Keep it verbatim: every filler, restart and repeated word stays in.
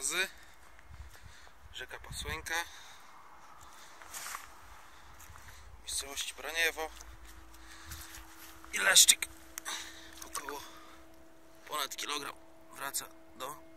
razy. Rzeka Pasłęka, miejscowości Braniewo i leszczyk około ponad kilogram wraca do